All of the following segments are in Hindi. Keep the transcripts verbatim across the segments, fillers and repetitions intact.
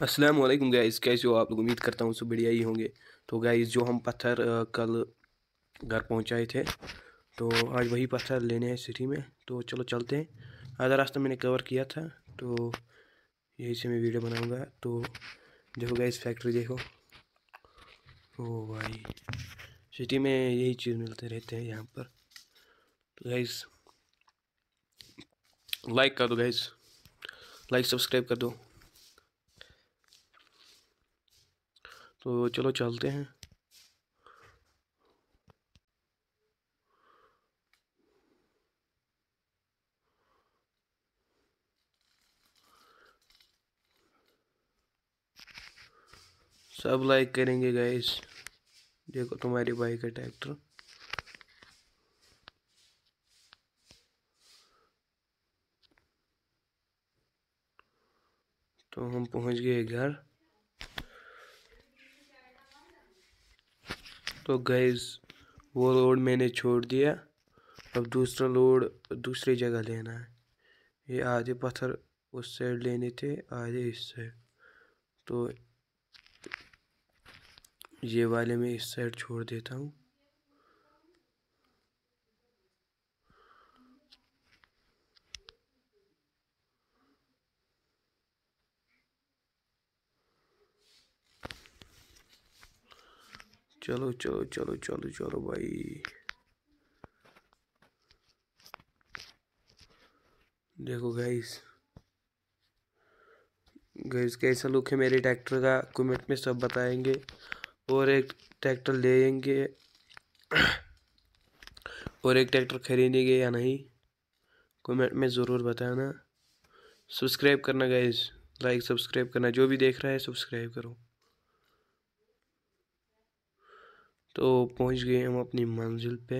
अस्सलाम वालेकुम गाइस, कैसे हो आप लोग। उम्मीद करता हूँ सब बढ़िया ही होंगे। तो गाइस जो हम पत्थर अ, कल घर पहुँचाए थे, तो आज वही पत्थर लेने हैं सिटी में। तो चलो चलते हैं। आधा रास्ता मैंने कवर किया था, तो यही से मैं वीडियो बनाऊंगा। तो देखो गाइस, फैक्ट्री देखो। ओ भाई, सिटी में यही चीज़ मिलते रहते हैं यहाँ पर। तो गाइस लाइक कर दो गाइस, लाइक सब्सक्राइब कर दो। तो चलो चलते हैं। सब लाइक करेंगे गाइस। देखो तुम्हारे भाई का ट्रैक्टर। तो हम पहुंच गए घर। तो गैस वो लोड मैंने छोड़ दिया। अब दूसरा लोड दूसरी जगह लेना है। ये आधे पत्थर उस साइड लेने थे, आधे इस साइड। तो ये वाले मैं इस साइड छोड़ देता हूँ। चलो चलो चलो चलो चलो भाई। देखो गाइस, गाइस कैसा लुक है मेरे ट्रैक्टर का, कमेंट में सब बताएंगे। और एक ट्रैक्टर लेंगे और एक ट्रैक्टर खरीदेंगे या नहीं, कमेंट में ज़रूर बताना। सब्सक्राइब करना गाइस, लाइक सब्सक्राइब करना। जो भी देख रहा है सब्सक्राइब करो। तो पहुंच गए हम अपनी मंजिल पे।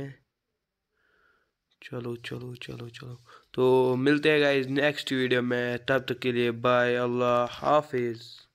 चलो चलो चलो चलो। तो मिलते हैं गाइस नेक्स्ट वीडियो में। तब तक के लिए बाय, अल्लाह हाफिज़।